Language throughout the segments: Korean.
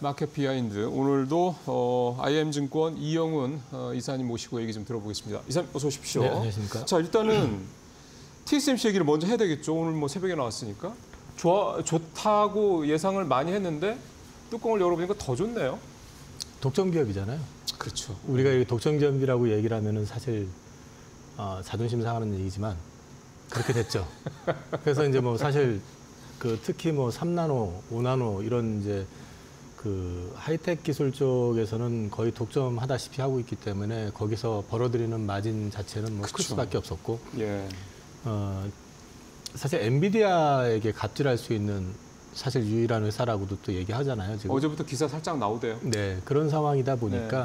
마켓 비하인드 오늘도 IM증권 이영훈 이사님 모시고 얘기 좀 들어보겠습니다. 이사님 어서 오십시오. 네, 안녕하십니까. 자, 일단은 TSMC 얘기를 먼저 해야 되겠죠. 오늘 뭐 새벽에 나왔으니까. 좋다고 예상을 많이 했는데 뚜껑을 열어보니까 더 좋네요. 독점 기업이잖아요. 그렇죠. 우리가 이 독점 기업이라고 얘기를 하면은 사실 자존심 상하는 얘기지만 그렇게 됐죠. 그래서 이제 뭐 사실 특히 뭐 3나노, 5나노 이런 이제 하이텍 기술 쪽에서는 거의 독점하다시피 하고 있기 때문에 거기서 벌어들이는 마진 자체는 뭐 클 수밖에 없었고, 예. 사실 엔비디아에게 갑질할 수 있는 사실 유일한 회사라고도 또 얘기하잖아요. 지금. 어제부터 기사 살짝 나오대요. 네, 그런 상황이다 보니까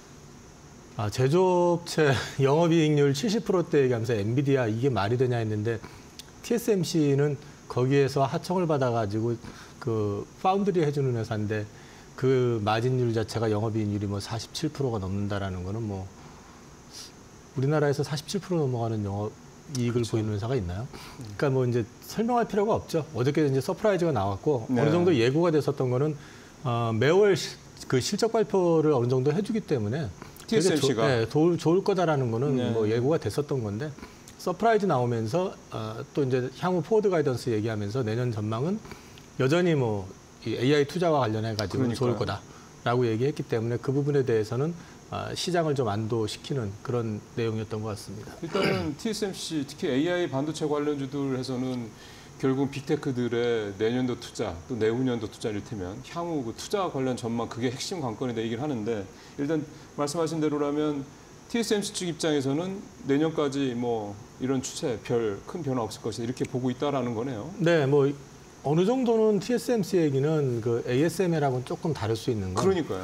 제조업체 영업이익률 70%대 얘기하면서 엔비디아 이게 말이 되냐 했는데 TSMC는 거기에서 하청을 받아가지고 파운드리 해주는 회사인데 그 마진율 자체가 영업이익률이 뭐 47%가 넘는다라는 거는 뭐 우리나라에서 47% 넘어가는 영업이익을 그렇죠. 보이는 회사가 있나요? 그러니까 뭐 이제 설명할 필요가 없죠. 어저께 이제 서프라이즈가 나왔고 네. 어느 정도 예고가 됐었던 거는 매월 실적 발표를 어느 정도 해주기 때문에 TSMC가 좋을 거다라는 거는 네. 뭐 예고가 됐었던 건데 서프라이즈 나오면서 또 이제 향후 포워드 가이던스 얘기하면서 내년 전망은 여전히 뭐 이 AI 투자와 관련해 가지고 좋을 거다라고 얘기했기 때문에 그 부분에 대해서는 시장을 좀 안도시키는 그런 내용이었던 것 같습니다. 일단은 TSMC 특히 AI 반도체 관련주들에서는 결국 빅테크들의 내년도 투자 또 내후년도 투자 이를테면 향후 그 투자 관련 전망 그게 핵심 관건이다 얘기를 하는데 일단 말씀하신 대로라면 TSMC 측 입장에서는 내년까지 뭐 이런 추세 별 큰 변화 없을 것이다 이렇게 보고 있다라는 거네요. 네, 뭐 어느 정도는 TSMC 얘기는 ASML하고는 조금 다를 수 있는 건 그러니까요.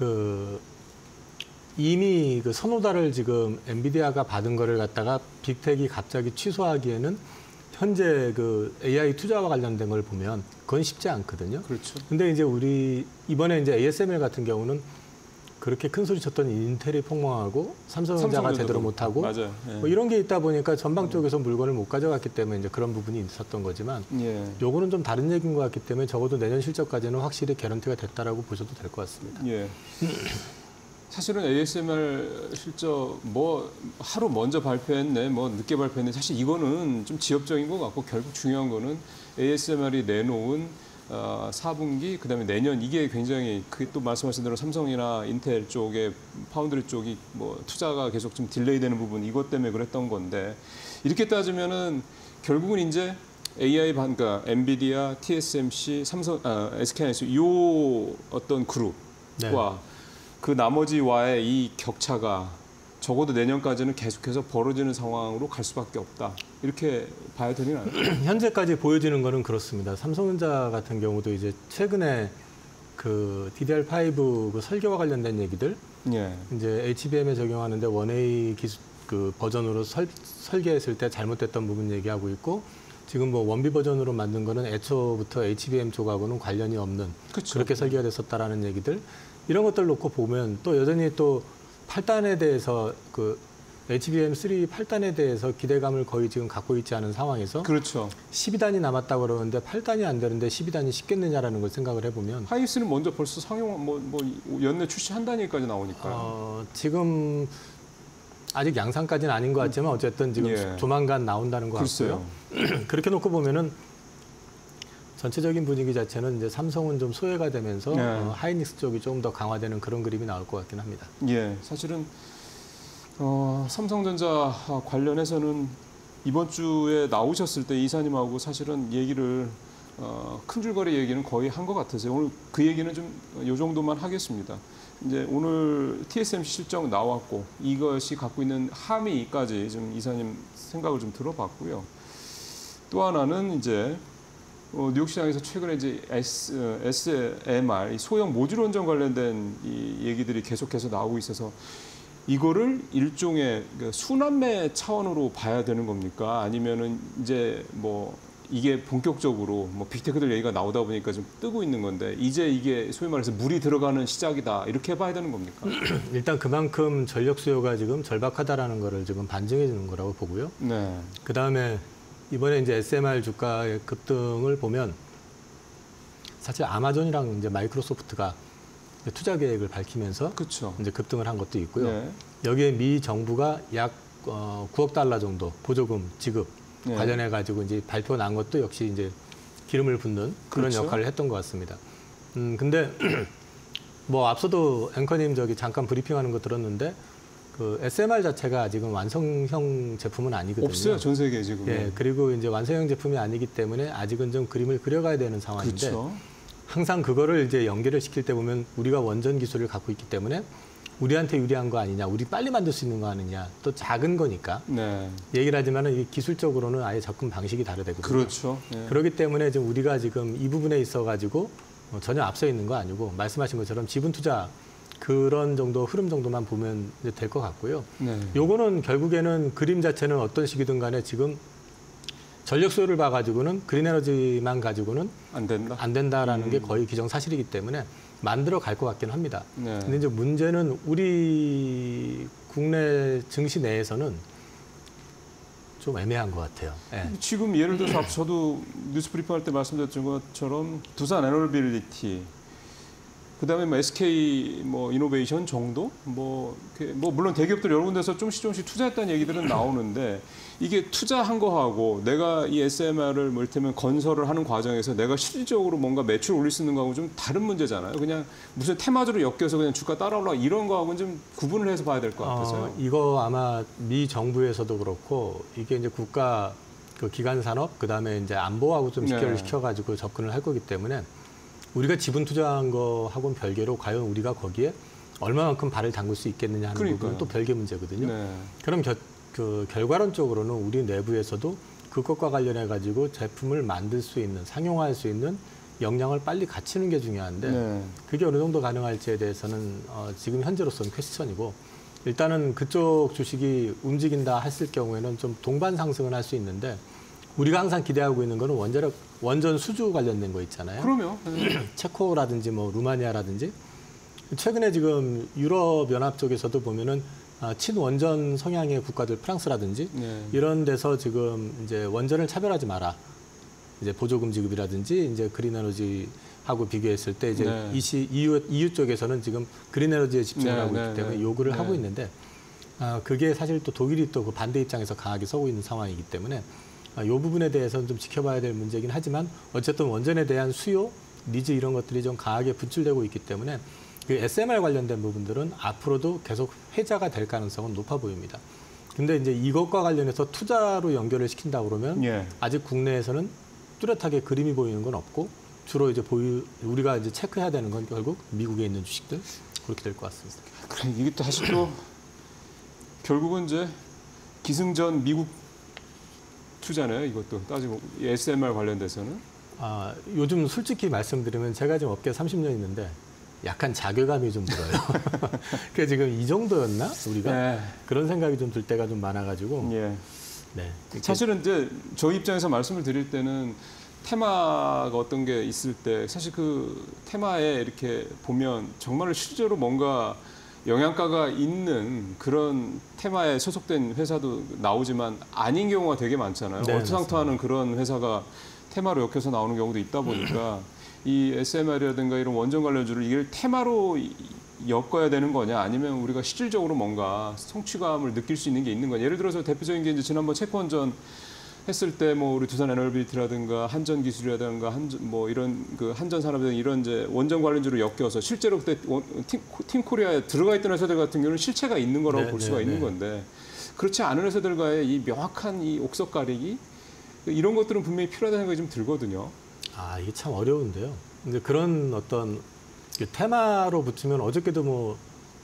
이미 선호다를 지금 엔비디아가 받은 거를 갖다가 빅텍이 갑자기 취소하기에는 현재 AI 투자와 관련된 걸 보면 그건 쉽지 않거든요. 그렇죠. 근데 이제 이번에 이제 ASML 같은 경우는 그렇게 큰 소리 쳤던 인텔이 폭망하고 삼성전자가 제대로 못하고 맞아요. 예. 뭐 이런 게 있다 보니까 전방 쪽에서 물건을 못 가져갔기 때문에 이제 그런 부분이 있었던 거지만 예. 요거는 좀 다른 얘기인 것 같기 때문에 적어도 내년 실적까지는 확실히 개런티가 됐다라고 보셔도 될 것 같습니다. 예. 사실은 ASML 실적 뭐 하루 먼저 발표했네, 뭐 늦게 발표했네. 사실 이거는 좀 지엽적인 것 같고 결국 중요한 거는 ASML이 내놓은 4분기 그다음에 내년 이게 굉장히 그게 또 말씀하신 대로 삼성이나 인텔 쪽에 파운드리 쪽이 뭐 투자가 계속 좀 딜레이되는 부분 이것 때문에 그랬던 건데 이렇게 따지면은 결국은 이제 AI 그러니까 엔비디아, TSMC, 삼성, SK하이닉스 이 어떤 그룹과 네. 그 나머지와의 이 격차가 적어도 내년까지는 계속해서 벌어지는 상황으로 갈 수밖에 없다. 이렇게 봐야 되나요? 현재까지 보여지는 거는 그렇습니다. 삼성전자 같은 경우도 이제 최근에 DDR5 설계와 관련된 얘기들, 예. 이제 HBM에 적용하는데 1A 기술 버전으로 설계했을 때 잘못됐던 부분 얘기하고 있고, 지금 뭐 1B 버전으로 만든 거는 애초부터 HBM 쪽하고는 관련이 없는 그쵸. 그렇게 설계가 됐었다라는 얘기들, 이런 것들 놓고 보면 또 여전히 또 8단에 대해서 HBM3 8단에 대해서 기대감을 거의 지금 갖고 있지 않은 상황에서 그렇죠. 12단이 남았다고 그러는데 8단이 안 되는데 12단이 쉽겠느냐라는 걸 생각을 해보면 하이닉스는 먼저 벌써 상용 뭐 연내 출시한다니까지 나오니까요. 지금 아직 양산까지는 아닌 것 같지만 어쨌든 지금 예. 조만간 나온다는 것 같고요. 그렇게 놓고 보면은 전체적인 분위기 자체는 이제 삼성은 좀 소외가 되면서 하이닉스 쪽이 조금 더 강화되는 그런 그림이 나올 것 같긴 합니다. 예, 사실은 삼성전자 관련해서는 이번 주에 나오셨을 때 이사님하고 사실은 얘기를 큰 줄거리 얘기는 거의 한 것 같아서요. 오늘 그 얘기는 좀 이 정도만 하겠습니다. 이제 오늘 TSMC 실적 나왔고 이것이 갖고 있는 함의까지 좀 이사님 생각을 좀 들어봤고요. 또 하나는 이제 뉴욕 시장에서 최근에 이제 SMR 소형 모듈 원전 관련된 이 얘기들이 계속해서 나오고 있어서 이거를 일종의 순환매 차원으로 봐야 되는 겁니까? 아니면은 이제 뭐 이게 본격적으로 뭐 빅테크들 얘기가 나오다 보니까 좀 뜨고 있는 건데 이제 이게 소위 말해서 물이 들어가는 시작이다 이렇게 봐야 되는 겁니까? 일단 그만큼 전력 수요가 지금 절박하다라는 거를 지금 반증해 주는 거라고 보고요. 네. 그 다음에 이번에 이제 SMR 주가의 급등을 보면 사실 아마존이랑 이제 마이크로소프트가 투자 계획을 밝히면서 그렇죠. 이제 급등을 한 것도 있고요. 네. 여기에 미 정부가 약 9억 달러 정도 보조금 지급 네. 관련해 가지고 이제 발표 난 것도 역시 이제 기름을 붓는 그런 그렇죠. 역할을 했던 것 같습니다. 근데 뭐 앞서도 앵커님 저기 잠깐 브리핑하는 거 들었는데 그 SMR 자체가 아직은 완성형 제품은 아니거든요. 없어요, 전 세계에 지금. 예, 그리고 이제 완성형 제품이 아니기 때문에 아직은 좀 그림을 그려가야 되는 상황인데 그렇죠. 항상 그거를 이제 연계를 시킬 때 보면 우리가 원전 기술을 갖고 있기 때문에 우리한테 유리한 거 아니냐, 우리 빨리 만들 수 있는 거 아니냐, 또 작은 거니까 네. 얘기를 하지만은 이게 기술적으로는 아예 접근 방식이 다르거든요. 그렇죠. 예. 그렇기 때문에 지금 우리가 지금 이 부분에 있어 가지고 전혀 앞서 있는 거 아니고 말씀하신 것처럼 지분 투자 그런 정도 흐름 정도만 보면 될 것 같고요. 네. 요거는 결국에는 그림 자체는 어떤 식이든 간에 지금 전력 수요를 봐가지고는 그린에너지만 가지고는 안 된다. 안 된다라는 게 거의 기정사실이기 때문에 만들어 갈 것 같긴 합니다. 네. 근데 이제 문제는 우리 국내 증시 내에서는 좀 애매한 것 같아요. 예. 지금 예를 들어서 저도 뉴스 브리핑할 때 말씀드렸던 것처럼 두산 에너빌리티, 그다음에 뭐 SK 뭐 이노베이션 정도, 뭐 물론 대기업들 여러 군데서 조금씩 투자했다는 얘기들은 나오는데 이게 투자한 거하고 내가 이 SMR을 뭐 이를테면 건설을 하는 과정에서 내가 실질적으로 뭔가 매출 올릴 수 있는 거하고 좀 다른 문제잖아요. 그냥 무슨 테마주로 엮여서 그냥 주가 따라 올라 이런 거하고는 좀 구분을 해서 봐야 될 것 같아서요. 이거 아마 미 정부에서도 그렇고 이게 이제 국가 그 기관 산업 그다음에 이제 안보하고 좀 직결을 네. 시켜가지고 접근을 할 거기 때문에 우리가 지분 투자한 거하고는 별개로 과연 우리가 거기에 얼마만큼 발을 담글 수 있겠느냐 하는 그러니까요. 부분은 또 별개 문제거든요. 네. 그럼 그 결과론적으로는 우리 내부에서도 그것과 관련해 가지고 제품을 만들 수 있는 상용화할 수 있는 역량을 빨리 갖추는 게 중요한데 네. 그게 어느 정도 가능할지에 대해서는 지금 현재로서는 퀘스천이고 일단은 그쪽 주식이 움직인다 했을 경우에는 좀 동반 상승은 할 수 있는데 우리가 항상 기대하고 있는 거는 원전 수주 관련된 거 있잖아요. 그럼요. 체코라든지 뭐 루마니아라든지 최근에 지금 유럽 연합 쪽에서도 보면은 친원전 성향의 국가들 프랑스라든지 네. 이런 데서 지금 이제 원전을 차별하지 마라. 이제 보조금 지급이라든지 이제 그린에너지하고 비교했을 때 이제 네. EU 쪽에서는 지금 그린에너지에 집중을 네, 하고 네, 있기 때문에 네. 요구를 네. 하고 있는데 그게 사실 또 독일이 또 그 반대 입장에서 강하게 서고 있는 상황이기 때문에 이 부분에 대해서는 좀 지켜봐야 될 문제긴 하지만 어쨌든 원전에 대한 수요, 니즈 이런 것들이 좀 강하게 분출되고 있기 때문에 그 SMR 관련된 부분들은 앞으로도 계속 회자가 될 가능성은 높아 보입니다. 근데 이제 이것과 관련해서 투자로 연결을 시킨다 그러면 예. 아직 국내에서는 뚜렷하게 그림이 보이는 건 없고 주로 이제 우리가 이제 체크해야 되는 건 결국 미국에 있는 주식들 그렇게 될 것 같습니다. 그래, 이게 또 다시 또 결국은 이제 기승전 미국 투자네요. 이것도 따지고 SMR 관련돼서는. 요즘 솔직히 말씀드리면 제가 지금 업계 30년 있는데 약간 자괴감이 좀 들어요. 그러니까 지금 이 정도였나 우리가 네. 그런 생각이 좀 들 때가 좀 많아가지고. 예. 네. 사실은 이제 저희 입장에서 말씀을 드릴 때는 테마가 어떤 게 있을 때 사실 그 테마에 이렇게 보면 정말 실제로 뭔가 영양가가 있는 그런 테마에 소속된 회사도 나오지만 아닌 경우가 되게 많잖아요. 네, 얼토당토하는 그런 회사가 테마로 엮여서 나오는 경우도 있다 보니까 이 SMR이라든가 이런 원전 관련주를 이걸 테마로 엮어야 되는 거냐 아니면 우리가 실질적으로 뭔가 성취감을 느낄 수 있는 게 있는 거냐. 예를 들어서 대표적인 게 이제 지난번 체코원전 했을 때 뭐 우리 두산 에너빌리티라든가 한전 기술이라든가 뭐 이런 그 한전 산업이라든가 이런 이제 원전 관련주로 엮여서 실제로 그때 팀 코리아에 들어가 있던 회사들 같은 경우는 실체가 있는 거라고 볼 수가 있는 건데 그렇지 않은 회사들과의 이 명확한 이 옥석 가리기 이런 것들은 분명히 필요하다는 생각이 좀 들거든요. 이게 참 어려운데요. 근데 그런 어떤 테마로 붙으면 어저께도 뭐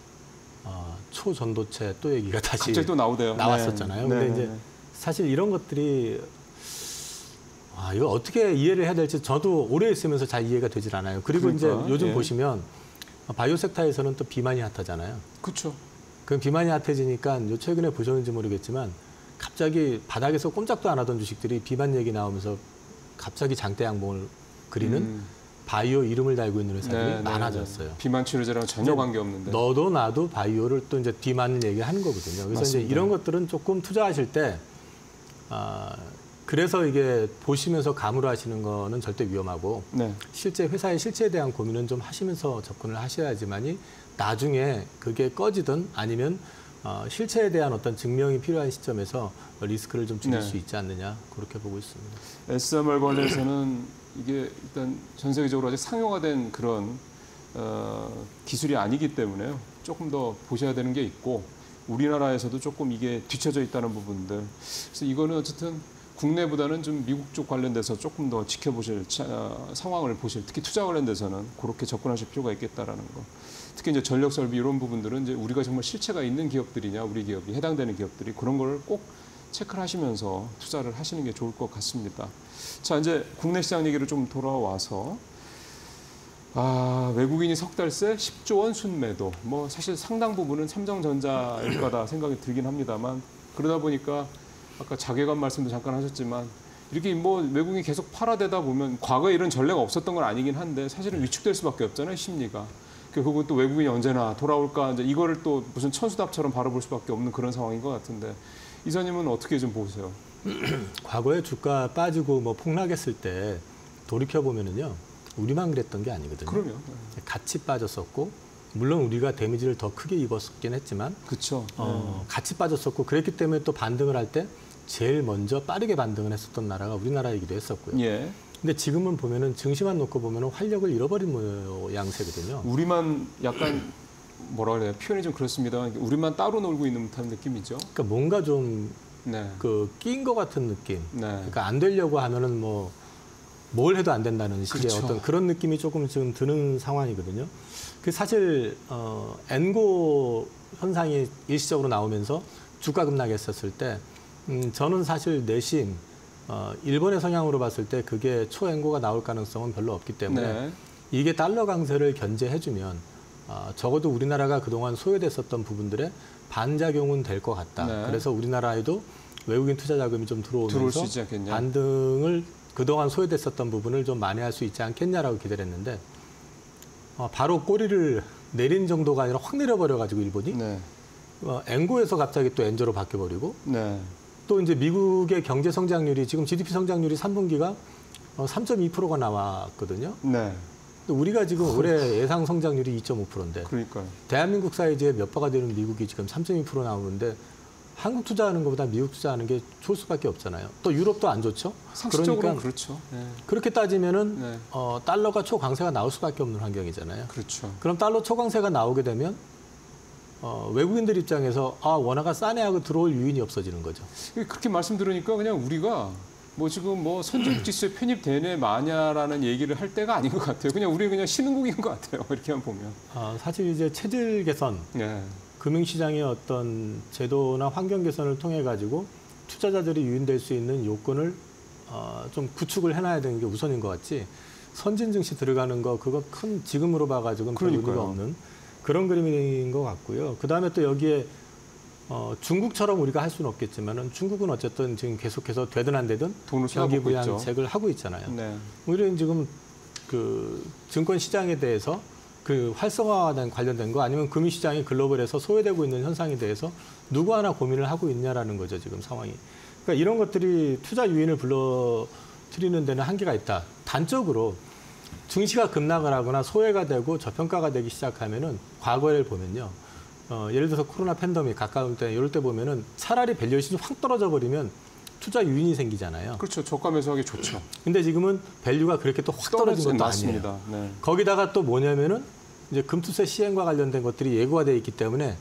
초전도체 또 얘기가 다시 갑자기 또 나왔었잖아요. 네. 근데 이제 사실 이런 것들이 이거 어떻게 이해를 해야 될지 저도 오래 있으면서 잘 이해가 되질 않아요. 그리고 그러니까, 이제 요즘 예. 보시면 바이오 섹터에서는 또 비만이 핫하잖아요. 그렇죠. 그 비만이 핫해지니까 최근에 보셨는지 모르겠지만 갑자기 바닥에서 꼼짝도 안 하던 주식들이 비만 얘기 나오면서 갑자기 장대 양봉을 그리는 바이오 이름을 달고 있는 회사들이 많아졌어요. 비만 치료제랑 전혀 관계없는데. 너도 나도 바이오를 또 이제 비만을 얘기하는 거거든요. 그래서 맞습니다. 이제 이런 것들은 조금 투자하실 때 그래서 이게 보시면서 감으로 하시는 거는 절대 위험하고 네. 실제 회사의 실체에 대한 고민은 좀 하시면서 접근을 하셔야지만이 나중에 그게 꺼지든 아니면 실체에 대한 어떤 증명이 필요한 시점에서 리스크를 좀 줄일 네. 수 있지 않느냐 그렇게 보고 있습니다. SMR 관련해서는 이게 일단 전 세계적으로 아직 상용화된 그런 기술이 아니기 때문에요. 조금 더 보셔야 되는 게 있고 우리나라에서도 조금 이게 뒤처져 있다는 부분들. 그래서 이거는 어쨌든 국내보다는 좀 미국 쪽 관련돼서 조금 더 지켜보실 상황을 보실, 특히 투자 관련돼서는 그렇게 접근하실 필요가 있겠다라는 거. 특히 이제 전력 설비 이런 부분들은 이제 우리가 정말 실체가 있는 기업들이냐, 우리 기업이 해당되는 기업들이 그런 걸 꼭 체크를 하시면서 투자를 하시는 게 좋을 것 같습니다. 자, 이제 국내 시장 얘기를 좀 돌아와서 외국인이 석 달 새 10조 원 순매도. 뭐 사실 상당 부분은 삼성전자일 거다 생각이 들긴 합니다만 그러다 보니까 아까 자괴감 말씀도 잠깐 하셨지만 이렇게 뭐 외국인이 계속 팔아대다 보면 과거에 이런 전례가 없었던 건 아니긴 한데 사실은 위축될 수밖에 없잖아요, 심리가. 그건 또 외국인이 언제나 돌아올까 이제 이거를 또 무슨 천수답처럼 바라볼 수밖에 없는 그런 상황인 것 같은데 이사님은 어떻게 좀 보세요? 과거에 주가 빠지고 뭐 폭락했을 때 돌이켜 보면은요 우리만 그랬던 게 아니거든요. 그럼요. 같이 빠졌었고 물론 우리가 데미지를 더 크게 입었긴 했지만 그렇죠. 같이 빠졌었고 그랬기 때문에 또 반등을 할 때 제일 먼저 빠르게 반등을 했었던 나라가 우리나라이기도 했었고요. 예. 근데 지금은 보면은 증시만 놓고 보면은 활력을 잃어버린 모양새거든요. 우리만 약간 뭐라 그래야 표현이 좀 그렇습니다. 우리만 따로 놀고 있는 듯한 느낌이죠. 그러니까 뭔가 좀 네. 끼인 것 같은 느낌. 네. 그러니까 안 되려고 하면은 뭐 뭘 해도 안 된다는 식의 그렇죠. 어떤 그런 느낌이 조금 지금 드는 상황이거든요. 그 사실 엔고 현상이 일시적으로 나오면서 주가 급락했었을 때 저는 사실 내심 일본의 성향으로 봤을 때 그게 초엔고가 나올 가능성은 별로 없기 때문에 네. 이게 달러 강세를 견제해주면 적어도 우리나라가 그동안 소외됐었던 부분들의 반작용은 될 것 같다. 네. 그래서 우리나라에도 외국인 투자 자금이 좀 들어올 수 들어오면서 있지 않겠냐. 반등을 그동안 소외됐었던 부분을 좀 만회할 수 있지 않겠냐라고 기대를 했는데 바로 꼬리를 내린 정도가 아니라 확 내려버려가지고 일본이 네. 엔고에서 갑자기 또 엔저로 바뀌어버리고 네. 또 이제 미국의 경제 성장률이 지금 GDP 성장률이 3분기가 3.2%가 나왔거든요. 네. 근데 우리가 지금 올해 예상 성장률이 2.5%인데 그러니까요. 대한민국 사이즈의 몇 배가 되는 미국이 지금 3.2% 나오는데 한국 투자하는 것보다 미국 투자하는 게 좋을 수밖에 없잖아요. 또 유럽도 안 좋죠. 상식적으로 그러니까 그렇죠. 네. 그렇게 따지면은 네. 달러가 초강세가 나올 수밖에 없는 환경이잖아요. 그렇죠. 그럼 달러 초강세가 나오게 되면 외국인들 입장에서 원화가 싸네 하고 들어올 유인이 없어지는 거죠. 그렇게 말씀 들으니까 그냥 우리가 뭐 지금 뭐 선진국 지수에 편입되네 마냐라는 얘기를 할 때가 아닌 것 같아요. 그냥 우리 그냥 신흥국인 것 같아요. 이렇게만 보면. 사실 이제 체질 개선, 네. 금융시장의 어떤 제도나 환경 개선을 통해 가지고 투자자들이 유인될 수 있는 요건을 좀 구축을 해놔야 되는 게 우선인 것 같지. 선진 증시 들어가는 거 그거 큰 지금으로 봐가지고는 별 의미가 없는 그런 그림인 것 같고요. 그 다음에 또 여기에 중국처럼 우리가 할 수는 없겠지만은 중국은 어쨌든 지금 계속해서 되든 안 되든 돈을 경기 쏟아붓고 있죠. 부양책을 하고 있잖아요. 네. 우리는 지금 그 증권 시장에 대해서 그 활성화된 관련된 거 아니면 금융시장이 글로벌에서 소외되고 있는 현상에 대해서 누구 하나 고민을 하고 있냐라는 거죠, 지금 상황이. 그러니까 이런 것들이 투자 유인을 불러들이는 데는 한계가 있다. 단적으로 증시가 급락을 하거나 소외가 되고 저평가가 되기 시작하면은 과거를 보면요. 예를 들어서 코로나 팬데믹 가까운 때 이럴 때 보면은 차라리 밸류에이션이 확 떨어져 버리면 투자 유인이 생기잖아요. 그렇죠. 저가 매수하기 좋죠. 근데 지금은 밸류가 그렇게 또 확 떨어진 것도 맞습니다. 아니에요. 네. 거기다가 또 뭐냐면은 이제 금투세 시행과 관련된 것들이 예고가 돼 있기 때문에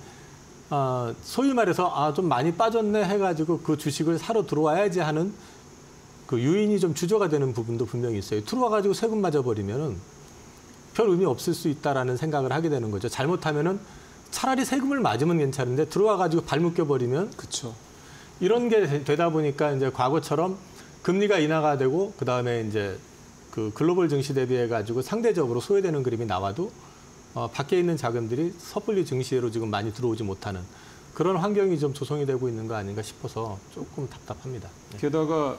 소위 말해서 좀 많이 빠졌네 해가지고 그 주식을 사러 들어와야지 하는 그 유인이 좀 주저가 되는 부분도 분명히 있어요. 들어와가지고 세금 맞아버리면은 별 의미 없을 수 있다라는 생각을 하게 되는 거죠. 잘못하면은 차라리 세금을 맞으면 괜찮은데 들어와가지고 발 묶여버리면 그렇죠. 이런 게 되다 보니까 이제 과거처럼 금리가 인하가 되고 그 다음에 이제 그 글로벌 증시 대비해 가지고 상대적으로 소외되는 그림이 나와도 밖에 있는 자금들이 섣불리 증시로 지금 많이 들어오지 못하는 그런 환경이 좀 조성이 되고 있는 거 아닌가 싶어서 조금 답답합니다. 네. 게다가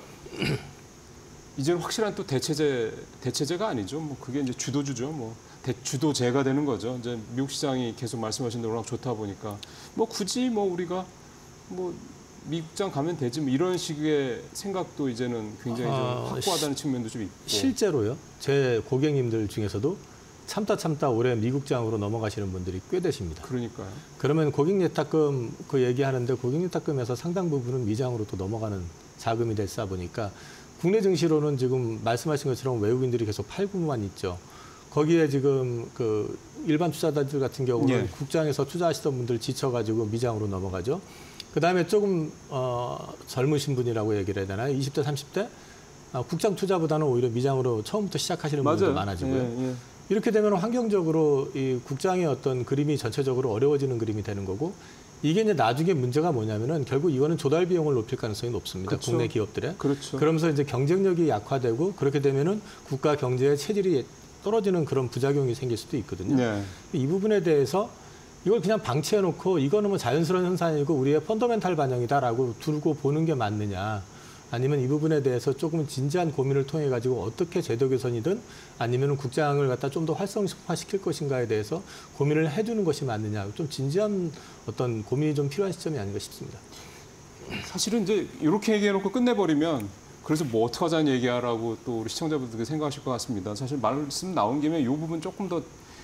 이제는 확실한 또 대체제가 아니죠. 뭐 그게 이제 주도주죠. 뭐 주도제가 되는 거죠. 이제 미국 시장이 계속 말씀하신 대로 워낙 좋다 보니까 뭐 굳이 뭐 우리가 뭐 미국장 가면 되지 뭐 이런 식의 생각도 이제는 굉장히 좀 확고하다는 측면도 좀 있고. 실제로요. 제 고객님들 중에서도 참다 올해 미국장으로 넘어가시는 분들이 꽤 되십니다. 그러니까요. 그러면 고객예탁금 그 얘기하는데 고객예탁금에서 상당 부분은 미장으로 또 넘어가는 자금이 되다 보니까 국내 증시로는 지금 말씀하신 것처럼 외국인들이 계속 팔고만 있죠. 거기에 지금 그 일반 투자자들 같은 경우는 예. 국장에서 투자하시던 분들 지쳐가지고 미장으로 넘어가죠. 그다음에 조금 젊으신 분이라고 얘기를 해야 되나요? 20대, 30대? 국장 투자보다는 오히려 미장으로 처음부터 시작하시는 분들도 많아지고요. 예. 이렇게 되면 환경적으로 이 국장의 어떤 그림이 전체적으로 어려워지는 그림이 되는 거고 이게 이제 나중에 문제가 뭐냐면은 결국 이거는 조달 비용을 높일 가능성이 높습니다. 그렇죠. 국내 기업들의. 그렇죠. 그러면서 이제 경쟁력이 약화되고 그렇게 되면은 국가 경제의 체질이 떨어지는 그런 부작용이 생길 수도 있거든요. 네. 이 부분에 대해서 이걸 그냥 방치해 놓고 이거는 뭐 자연스러운 현상이고 우리의 펀더멘탈 반영이다라고 두고 보는 게 맞느냐. 아니면 이 부분에 대해서 조금 진지한 고민을 통해 가지고 어떻게 제도 개선이든 아니면 국장을 갖다 좀 더 활성화시킬 것인가에 대해서 고민을 해두는 것이 맞느냐. 좀 진지한 어떤 고민이 좀 필요한 시점이 아닌가 싶습니다. 사실은 이제 이렇게 얘기해놓고 끝내버리면 그래서 뭐 어떡하자는 얘기하라고 또 우리 시청자분들께 생각하실 것 같습니다. 사실 말씀 나온 김에 이 부분 조금 더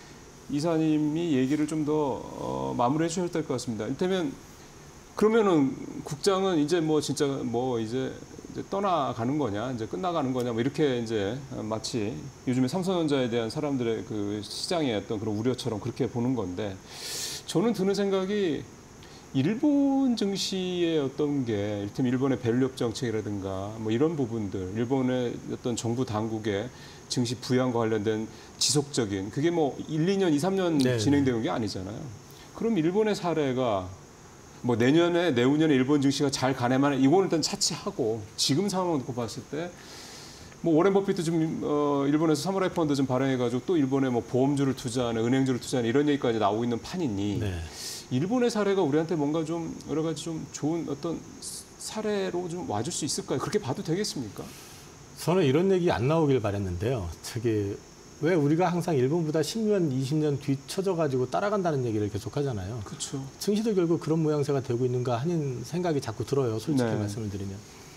이사님이 얘기를 좀 더 마무리해 주셔야 될 것 같습니다. 이를테면 그러면은 국장은 이제 뭐 진짜 뭐 이제 떠나가는 거냐, 이제 끝나가는 거냐, 뭐 이렇게 이제 마치 요즘에 삼성전자에 대한 사람들의 그 시장의 어떤 그런 우려처럼 그렇게 보는 건데 저는 드는 생각이 일본 증시의 어떤 게 이를테면 일본의 밸류업 정책이라든가 뭐 이런 부분들, 일본의 어떤 정부 당국의 증시 부양과 관련된 지속적인 그게 뭐 1, 2년, 2, 3년 네. 진행되는 게 아니잖아요. 그럼 일본의 사례가 뭐 내년에 내후년에 일본 증시가 잘 가네만 이거는 일단 차치하고 지금 상황을 놓고 봤을 때 뭐 워렌 버핏도 좀 일본에서 사무라이 펀드 좀 발행해가지고 또 일본에 뭐 보험주를 투자하는 은행주를 투자하는 이런 얘기까지 나오고 있는 판이니 네. 일본의 사례가 우리한테 뭔가 좀 여러 가지 좀 좋은 어떤 사례로 좀 와줄 수 있을까요? 그렇게 봐도 되겠습니까? 저는 이런 얘기 안 나오길 바랬는데요. 왜 우리가 항상 일본보다 10년, 20년 뒤쳐져 가지고 따라간다는 얘기를 계속 하잖아요. 그렇죠. 증시도 결국 그런 모양새가 되고 있는가 하는 생각이 자꾸 들어요. 솔직히 네. 말씀을 드리면.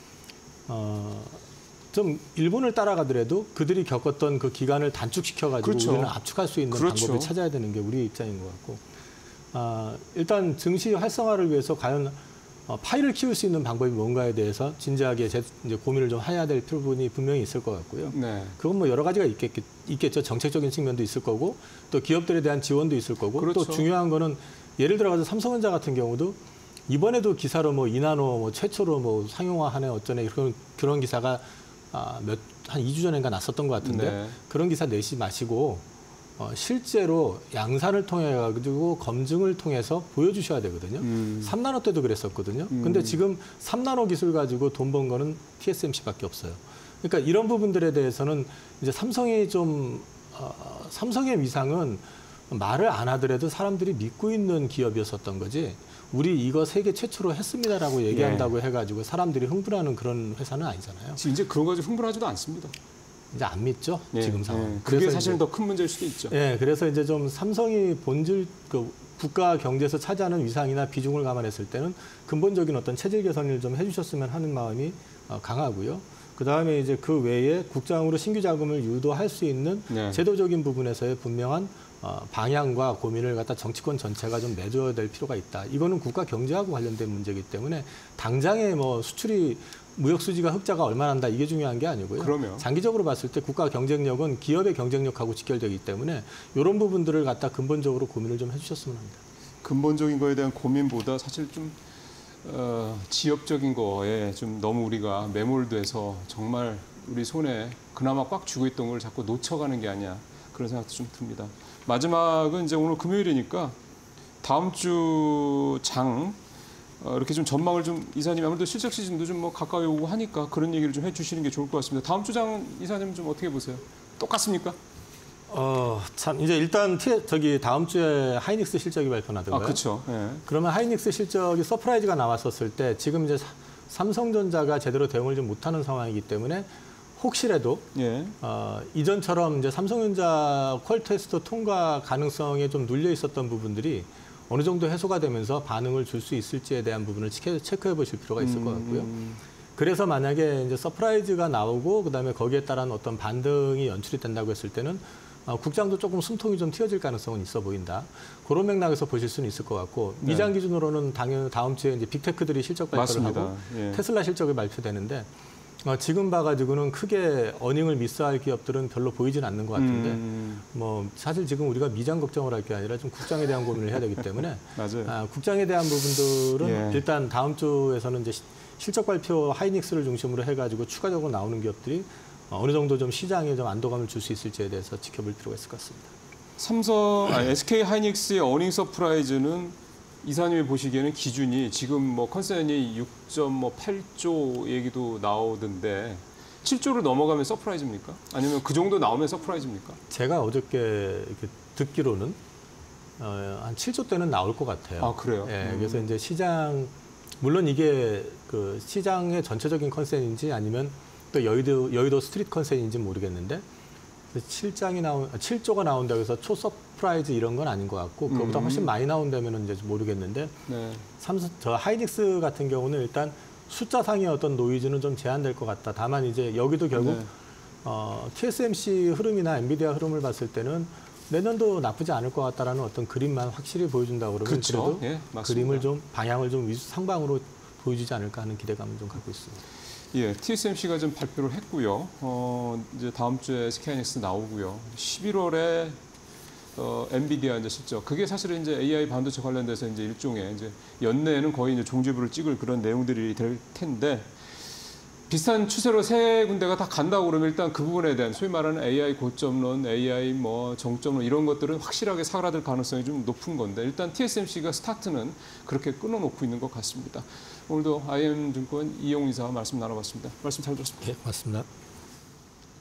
좀 일본을 따라가더라도 그들이 겪었던 그 기간을 단축시켜 가지고 그렇죠. 우리는 압축할 수 있는 그렇죠. 방법을 찾아야 되는 게 우리 입장인 것 같고. 일단 증시 활성화를 위해서 과연 파이를 키울 수 있는 방법이 뭔가에 대해서 진지하게 이제 고민을 좀 해야 될 부분이 분명히 있을 것 같고요. 네. 그건 뭐 여러 가지가 있겠죠. 정책적인 측면도 있을 거고 또 기업들에 대한 지원도 있을 거고 그렇죠. 또 중요한 거는 예를 들어가서 삼성전자 같은 경우도 이번에도 기사로 뭐 이나노 뭐 최초로 뭐 상용화하네 어쩌네 그런 기사가 한 2주 전인가 났었던 것 같은데 네. 그런 기사 내지 마시고 실제로 양산을 통해 가지고 검증을 통해서 보여주셔야 되거든요. 3나노 때도 그랬었거든요. 근데 지금 3나노 기술 가지고 돈 번 거는 TSMC밖에 없어요. 그러니까 이런 부분들에 대해서는 이제 삼성이 좀 삼성의 위상은 말을 안 하더라도 사람들이 믿고 있는 기업이었었던 거지. 우리 이거 세계 최초로 했습니다라고 얘기한다고 해가지고 사람들이 흥분하는 그런 회사는 아니잖아요. 지금 이제 그런 거 가지고 흥분하지도 않습니다. 이제 안 믿죠. 지금 상황. 그게 그래서 사실은 이제, 더 큰 문제일 수도 있죠. 그래서 이제 좀 삼성이 본질 국가 경제에서 차지하는 위상이나 비중을 감안했을 때는 근본적인 어떤 체질 개선을 좀 해주셨으면 하는 마음이 강하고요. 그 다음에 이제 그 외에 국장으로 신규 자금을 유도할 수 있는 네. 제도적인 부분에서의 분명한 방향과 고민을 갖다 정치권 전체가 좀 내줘야 될 필요가 있다. 이거는 국가 경제하고 관련된 문제이기 때문에 당장에 뭐 수출이 무역 수지가 흑자가 얼마나 난다 이게 중요한 게 아니고요. 그러면. 장기적으로 봤을 때 국가 경쟁력은 기업의 경쟁력하고 직결되기 때문에 이런 부분들을 갖다 근본적으로 고민을 좀 해주셨으면 합니다. 근본적인 거에 대한 고민보다 사실 좀 지엽적인 거에 좀 너무 우리가 매몰돼서 정말 우리 손에 그나마 꽉 쥐고 있던 걸 자꾸 놓쳐가는 게 아니야 그런 생각도 좀 듭니다. 마지막은 이제 오늘 금요일이니까 다음 주 장 이렇게 좀 전망을 좀 이사님 아무래도 실적 시즌도 좀 뭐 가까이 오고 하니까 그런 얘기를 좀 해주시는 게 좋을 것 같습니다. 다음 주 장은 이사님 좀 어떻게 보세요? 똑같습니까? 참 이제 일단 다음 주에 하이닉스 실적이 발표나더라고요. 그렇죠. 그러면 하이닉스 실적이 서프라이즈가 나왔었을 때 지금 이제 삼성전자가 제대로 대응을 좀 못하는 상황이기 때문에 혹시라도 예. 이전처럼 이제 삼성전자 퀄 테스트 통과 가능성에 좀 눌려 있었던 부분들이 어느 정도 해소가 되면서 반응을 줄 수 있을지에 대한 부분을 체크해 보실 필요가 있을 것 같고요. 그래서 만약에 이제 서프라이즈가 나오고 그다음에 거기에 따른 어떤 반등이 연출이 된다고 했을 때는 국장도 조금 숨통이 좀 튀어질 가능성은 있어 보인다. 그런 맥락에서 보실 수는 있을 것 같고 네. 미장 기준으로는 당연 다음 주에 이제 빅테크들이 실적 발표를 맞습니다. 하고 예. 테슬라 실적이 발표되는데 지금 봐가지고는 크게 어닝을 미스할 기업들은 별로 보이진 않는 것 같은데 뭐 사실 지금 우리가 미장 걱정을 할 게 아니라 좀 국장에 대한 고민을 해야 되기 때문에 맞아요. 국장에 대한 부분들은 예. 일단 다음 주에서는 이제 실적 발표 하이닉스를 중심으로 해가지고 추가적으로 나오는 기업들이 어느 정도 좀 시장에 좀 안도감을 줄 수 있을지에 대해서 지켜볼 필요가 있을 것 같습니다. SK 하이닉스의 어닝 서프라이즈는 이사님이 보시기에는 기준이 지금 뭐 컨센이 6.8조 얘기도 나오던데 7조를 넘어가면 서프라이즈입니까? 아니면 그 정도 나오면 서프라이즈입니까? 제가 어저께 이렇게 듣기로는 한 7조 대는 나올 것 같아요. 아, 그래요? 예, 그래서 이제 시장 물론 이게 그 시장의 전체적인 컨센인지 아니면 또 여의도 스트릿 컨센인지 모르겠는데 7조가 나온다고 해서 초 서프라이즈 이런 건 아닌 것 같고 그거보다 훨씬 많이 나온다면 이제 모르겠는데 네. 저 하이닉스 같은 경우는 일단 숫자상의 어떤 노이즈는 좀 제한될 것 같다. 다만 이제 여기도 결국 네. TSMC 흐름이나 엔비디아 흐름을 봤을 때는 내년도 나쁘지 않을 것 같다라는 어떤 그림만 확실히 보여준다 그러면 그렇죠. 그래도 예, 맞습니다. 그림을 좀 방향을 좀 상방으로 보여주지 않을까 하는 기대감을 좀 갖고 있습니다. 예, TSMC가 좀 발표를 했고요. 이제 다음 주에 SK하이닉스 나오고요. 11월에 엔비디아 이제 실적. 그게 사실은 이제 AI 반도체 관련돼서 이제 일종의 이제 연내에는 거의 이제 종지부를 찍을 그런 내용들이 될 텐데 비슷한 추세로 세 군데가 다 간다고 그러면 일단 그 부분에 대한 소위 말하는 AI 고점론, AI 뭐 정점론 이런 것들은 확실하게 사그라들 가능성이 좀 높은 건데 일단 TSMC가 스타트는 그렇게 끊어놓고 있는 것 같습니다. 오늘도 IM증권 이용훈 이사와 말씀 나눠봤습니다. 말씀 잘 들었습니다. 네, 맞습니다.